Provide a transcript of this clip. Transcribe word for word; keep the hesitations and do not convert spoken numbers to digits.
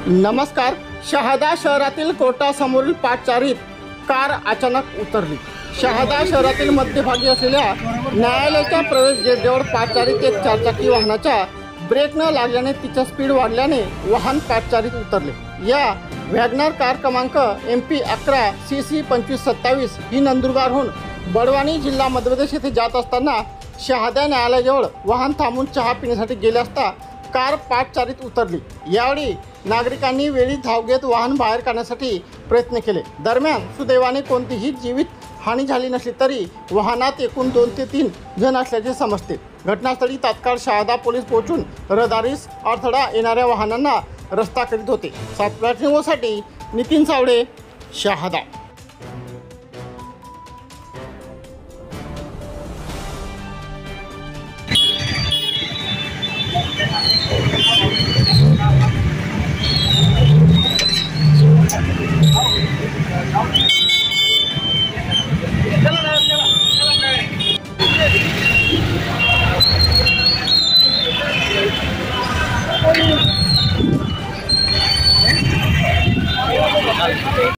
नमस्कार। शहादा शहरातील कोर्टासमोरील पादचारीत कार अचानक उतरली। शहादा शहरातील मध्यभागी असलेल्या न्यायालयाच्या प्रवेश गेटजवळ पादचारीत एक चारचाकी वाहनाच्या ब्रेक न लागल्याने तिचा स्पीड वाढल्याने वाहन पादचारीत उतरले। या वॅगनर कार क्रमांक एम पी अकरा सी सी पंचवीस सत्तावीस ही नंदुरबारहून बडवानी जिल्हा मध्य प्रदेश येथे जात असताना शहादा न्यायालयाजवळ वाहन थांबून चहा पिण्यासाठी गेले असता कार पादचारीत उतरली। यावेळी नागरिकांनी वेळी धाव घेत वाहन बाहेर काढण्यासाठी प्रयत्न केले। दरम्यान सुदैवाने कोणतीही जीवित हानी झाली नसली तरी वाहनात एकूण दोन ते तीन जण असल्याचे समजते। घटनास्थळी तात्काळ शहादा पोलीस पोहोचून रहदारीस अडथळा येणाऱ्या वाहनांना रस्ता करीत होते। सात न्यूजसाठी नितीन सावळे, शहादा।